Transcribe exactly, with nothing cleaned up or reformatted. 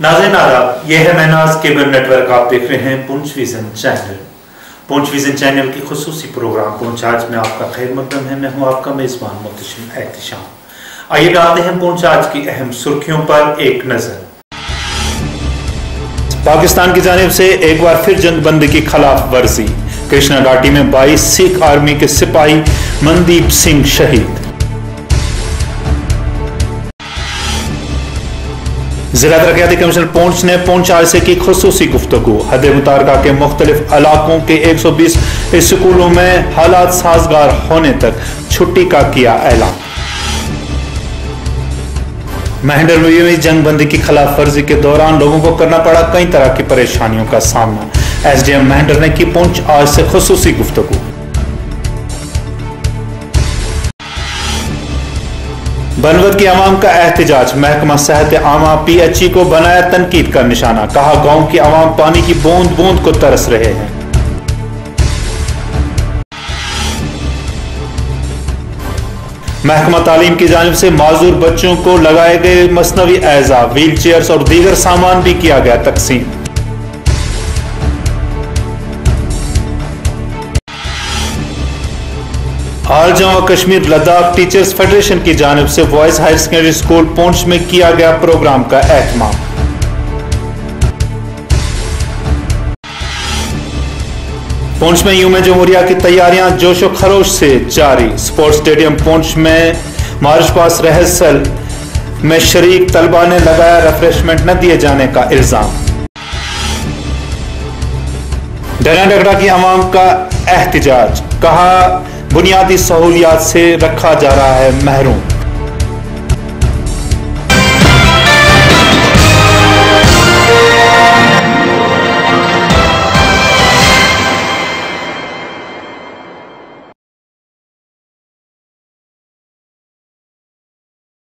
नाज़रीन आदाब, यह है महनाज केबल नेटवर्क। आप देख रहे हैं Poonch vision channel. Poonch vision channel की खुसूसी प्रोग्राम पुंछ आज में आपका खैर मकदम है। मैं हूं आपका मेजबान मुहतशिम एहतिशाम। आइए डालते हैं पुंछ आज की अहम सुर्खियों पर एक नजर। पाकिस्तान की जानिब से एक बार फिर जंगबंदी की खिलाफ वर्जी। कृष्णा घाटी में बाईस सिख आर्मी के सिपाही मनदीप सिंह शहीद। जिला तरक्याती कमिश्नर पुंछ ने पुंछ आरसे की खुसूसी गुफ्तगू। हद मुतारका के मुख्तलिफ इलाकों के एक सौ बीस स्कूलों में हालात साजगार होने तक छुट्टी का किया ऐलान। मेहंडर में जंगबंदी की खिलाफ वर्जी के दौरान लोगों को करना पड़ा कई तरह की परेशानियों का सामना। एसडीएम मेहंडर ने की पुंछ आज से खुसूसी गुफ्तगू। बनवत की आवाम का एहतजाज। महकमा सेहत आमा पीएचई को बनाया तनकीद का निशाना। कहा गांव की आवाम पानी की बूंद बूंद को तरस रहे हैं। महकमा तालीम की जानिब से माजूर बच्चों को लगाए गए मसनवी एज़ा, व्हील चेयर्स और दीगर सामान भी किया गया तकसीम। All Jammu Kashmir Ladakh teachers federation की जानिब से boys higher secondary school Poonch में किया गया प्रोग्राम का एहतमाम। पुंछ में यूम जमहूरिया की तैयारियां जोशो खरोश से जारी। स्पोर्ट्स स्टेडियम पुंछ में मार्च पास रिहर्सल में शरीक तलबा ने लगाया रिफ्रेशमेंट न दिए जाने का इल्जाम। डरा डगरा की आवाम का एहतजाज। कहा बुनियादी सहूलियात से रखा जा रहा है महरूम।